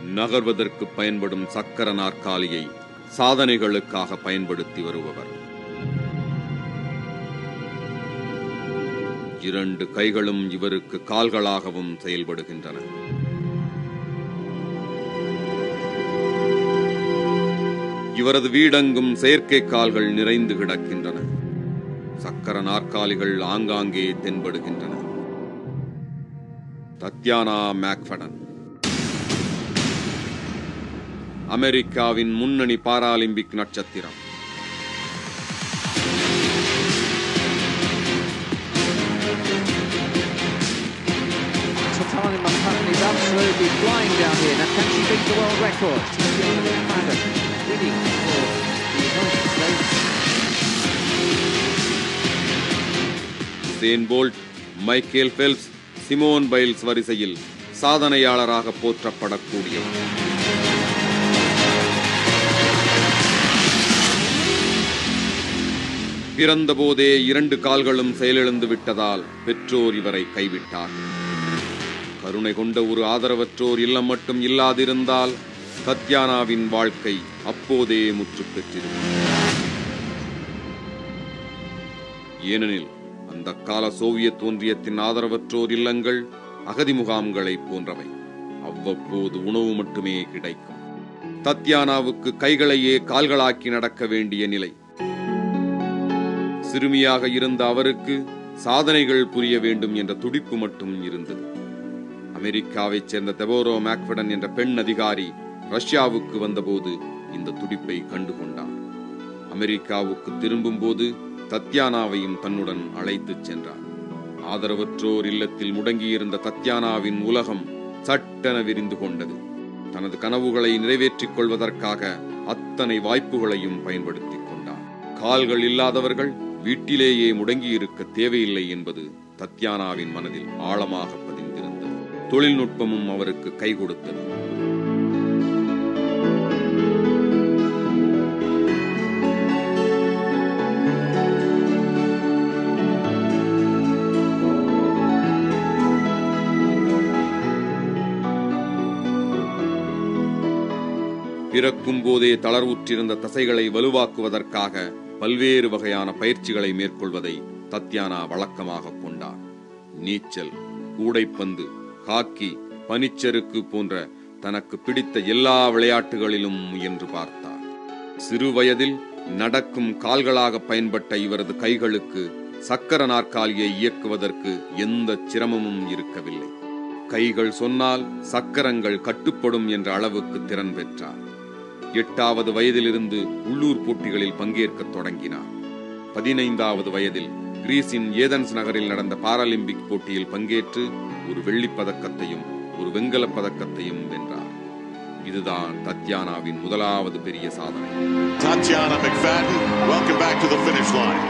நகர்வதற்கு பயன்படும் சக்கர நாற்காலியை சாதனைகளுக்காக பயன்படுத்தி வருபவர். 2 கைகளும் இவருக்கு கால்களாகவும் செயல்படுகின்றன. இவரது வீடெங்கும் செயற்கை கால்கள் நிறைந்து கிடக்கின்றன. சக்கர நாற்காலிகள் ஆங்காங்கே தென்படுகின்றன. தத்யானா மேக்ஃபடன் அமெரிக்காவின் முன்னணி பாராலிம்பிக் நட்சத்திரம். Tatyana McFadden is absolutely flying down here. Now, can she beat the world record? Tatyana McFadden winning for the United States. Usain Bolt, Michael Phelps, Simone Biles வரிசையில் சாதனையாளராக போற்றப்படக்கூடியவர். பிறந்த போதே 2 கால்களும் செயலிழந்து விட்டதால் பெற்றோர் இவரை கைவிட்டார்கள். கருணை கொண்ட ஒரு ஆதரவற்றோர் இல்லம் மட்டும் இல்லாதிருந்தால் தத்யானாவின் வாழ்க்கை அப்போதே முற்று பெற்றிருக்கும். ஏனெனில் அந்த கால சோவியத் ஒன்றியத்தின் ஆதரவற்றோர் இல்லங்கள் அகதி முகாம்களை போன்றவை. அவ்வப்போது உணவு மட்டுமே கிடைக்கும். தத்யானாவுக்கு கைகளையே கால்களாக்கி நடக்க வேண்டிய நிலை. சிறுமியாக இருந்த அவருக்கு சாதனைகள் புரிய வேண்டும் என்ற துடிப்பு மட்டும் இருந்தது. அமெரிக்காவைச் சேர்ந்த தெபோரா மேக்ஃபடன் என்ற பெண் அதிகாரி ரஷ்யாவுக்கு வந்தபோது இந்த துடிப்பை கண்டுகொண்டார். அமெரிக்காவுக்கு திரும்பும் போது தத்யானாவையும் தன்னுடன் அழைத்துச் சென்றார். ஆதரவற்றோர் இல்லத்தில் முடங்கியிருந்த தத்யானாவின் உலகம் சட்டென விரிந்து கொண்டது. தனது கனவுகளை நிறைவேற்றிக் கொள்வதற்காக அத்தனை வாய்ப்புகளையும் பயன்படுத்திக் கொண்டார். கால்கள் இல்லாதவர்கள் வீட்டிலேயே முடங்கியிருக்க தேவையில்லை என்பது தத்யானாவின் மனதில் ஆழமாக பதிந்திருந்தது. தொழில்நுட்பமும் அவருக்கு கை கொடுத்தது. பிறக்கும் போதே தளர்வுற்றிருந்த தசைகளை வலுவாக்குவதற்காக பல்வேறு வகையான பயிற்சிகளை மேற்கொள்வதை தத்யானா வழக்கமாக கொண்டார். நீச்சல், கூடைப்பந்து, ஹாக்கி, பனிச்சறுக்கு போன்ற தனக்கு பிடித்த எல்லா விளையாட்டுகளிலும் முயன்று பார்த்தார். சிறு வயதில் நடக்கும் கால்களாக பயன்பட்ட இவரது கைகளுக்கு சக்கர நாற்காலியை இயக்குவதற்கு எந்த சிரமமும் இருக்கவில்லை. கைகள் சொன்னால் சக்கரங்கள் கட்டுப்படும் என்ற அளவுக்கு திறன் பெற்றார். 8வது வயதிலிருந்து உள்ளூர் போட்டிகளில் பங்கேற்க தொடங்கினார். 15வது வயதில் கிரீஸின் ஏதென்ஸ் நகரில் நடந்த பாராலிம்பிக் போட்டியில் பங்கேற்று ஒரு வெள்ளிப் பதக்கத்தையும் ஒரு வெண்கலப் பதக்கத்தையும் வென்றார். இதுதான் தத்யானாவின் முதலாவது பெரிய சாதனை. Tatyana McFadden, welcome back to the finish line.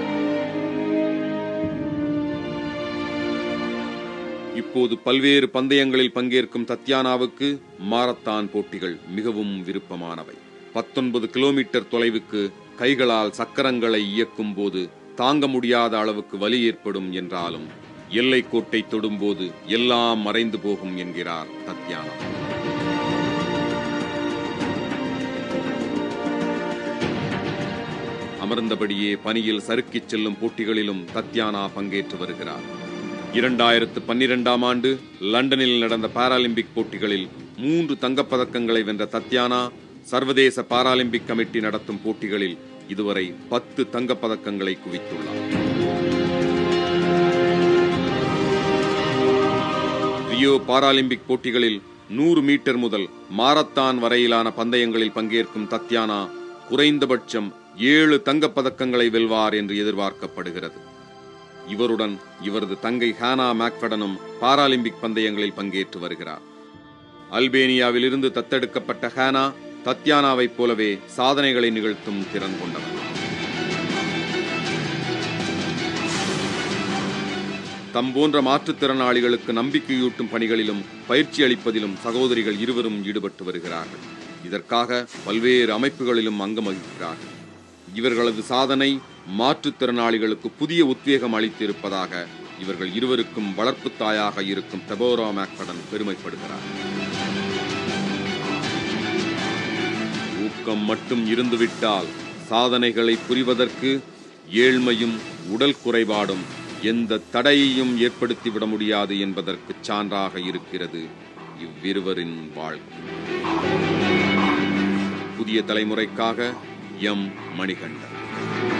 இப்போது பல்வேறு பந்தயங்களில் பங்கேற்கும் தத்யானாவுக்கு மாரத்தான் போட்டிகள் மிகவும் விருப்பமானவை. 19 கிலோமீட்டர் தொலைவுக்கு கைகளால் சக்கரங்களை இயக்கும் போது தாங்க முடியாத அளவுக்கு வலி ஏற்படும் என்றாலும் எல்லைக்கோட்டை தொடும்போது எல்லாம் மறைந்து போகும் என்கிறார் தத்யானா. அமர்ந்தபடியே பனியில் சறுக்கிச் செல்லும் போட்டிகளிலும் தத்யானா பங்கேற்று வருகிறார். 2012ஆம் ஆண்டு லண்டனில் நடந்த பாராலிம்பிக் போட்டிகளில் 3 தங்கப்பதக்கங்களை வென்ற தத்யானா சர்வதேச பாராலிம்பிக் கமிட்டி நடத்தும் போட்டிகளில் இதுவரை 10 தங்கப்பதக்கங்களை குவித்துள்ளார். ரியோ பாராலிம்பிக் போட்டிகளில் 100 மீட்டர் முதல் மாரத்தான் வரையிலான பந்தயங்களில் பங்கேற்கும் தத்யானா குறைந்தபட்சம் 7 தங்கப்பதக்கங்களை வெல்வார் என்று எதிர்பார்க்கப்படுகிறது. இவருடன் இவரது தங்கை ஹானா மேக்ஃபடனும் பாராலிம்பிக் பந்தயங்களில் பங்கேற்று வருகிறார். அல்பேனியாவில் இருந்து தத்தெடுக்கப்பட்ட ஹானா தத்யானாவைப் போலவே சாதனைகளை நிகழ்த்தும் திறன் கொண்டவர். தம் போன்ற மாற்றுத்திறனாளிகளுக்கு நம்பிக்கையூட்டும் பணிகளிலும் பயிற்சி அளிப்பதிலும் சகோதரிகள் இருவரும் ஈடுபட்டு வருகிறார்கள். இதற்காக பல்வேறு அமைப்புகளிலும் அங்கம் வகிக்கிறார்கள். இவர்களது சாதனை மாற்றுத்திறனாளிகளுக்கு புதிய உத்வேகம் அளித்திருப்பதாக இவர்கள் இருவருக்கும் வளர்ப்பு தாயாக இருக்கும் தெபோரா மேக்ஃபடன் பெருமைப்படுகிறார். ஊக்கம் மட்டும் இருந்துவிட்டால் சாதனைகளை புரிவதற்கு ஏழ்மையும் உடல் குறைபாடும் எந்த தடையையும் ஏற்படுத்திவிட முடியாது என்பதற்கு சான்றாக இருக்கிறது இவ்விருவரின் வாழ்க்கை. புதிய தலைமுறைக்காக எம். மணிகண்டன்.